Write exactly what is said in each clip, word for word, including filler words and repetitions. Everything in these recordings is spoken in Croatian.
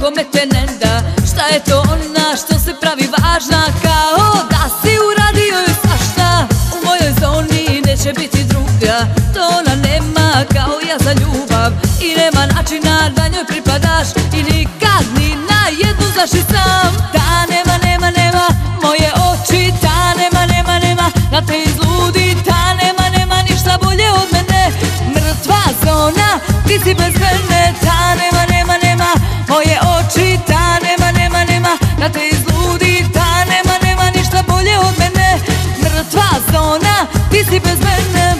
nikome te ne da. Šta je to ona što se pravi važna, kao da si uradio joj svašta. U mojoj zoni neće biti druga, to ona nema kao ja za ljubav. I nema načina da njoj pripadaš, i nikad ni na jednu znaš i sam. Ta nema, nema, nema moje oči, ta nema, nema, nema da te izludi. Ta nema, nema ništa bolje od mene, mrtva zona, ti si bez mene. Ta nema, nema, nema moje oči, ta nema, nema, nema da te izludi. Ta nema, nema ništa bolje od mene, mrtva zona, ti si bez mene.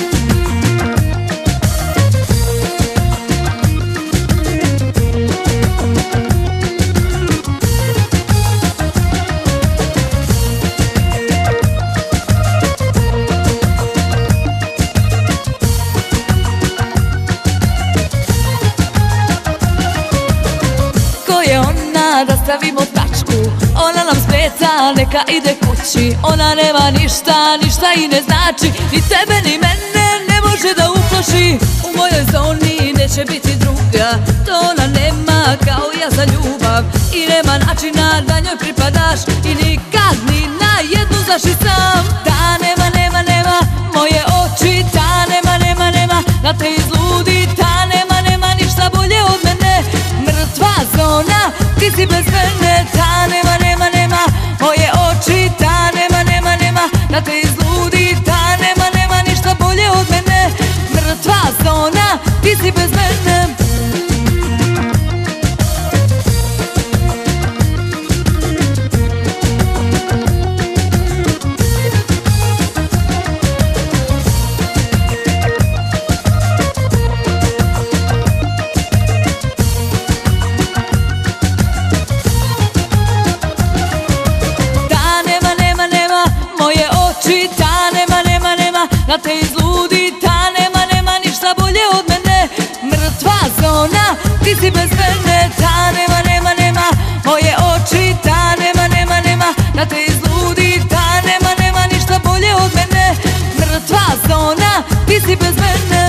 Da stavimo tačku, ona nam smeta, neka ide kući. Ona nema ništa, ništa i ne znači, ni tebe ni mene ne može da uplaši. U mojoj zoni neće biti druga, to ona nema kao ja za ljubav. I nema načina da njoj pripadaš, i nikad ni na jednu znaš i sam. Ta nema, nema, nema moje oči, ta nema, nema, nema da te izludi. Ta nema, nema ništa bolje od mene, mrtva zona, ti si bez mene. Ta nema, nema, nema moje oči, ta nema, nema, nema da te izludi. Ta nema, nema ništa bolje od mene, mrtva zona, ti si bez mene. Ta nema, nema, nema da te izludi. Ta nema, nema ništa bolje od mene, mrtva zona, ti si bez mene. Ta nema, nema, nema moje oči, ta nema, nema, nema da te izludi. Ta nema, nema ništa bolje od mene, mrtva zona, ti si bez mene.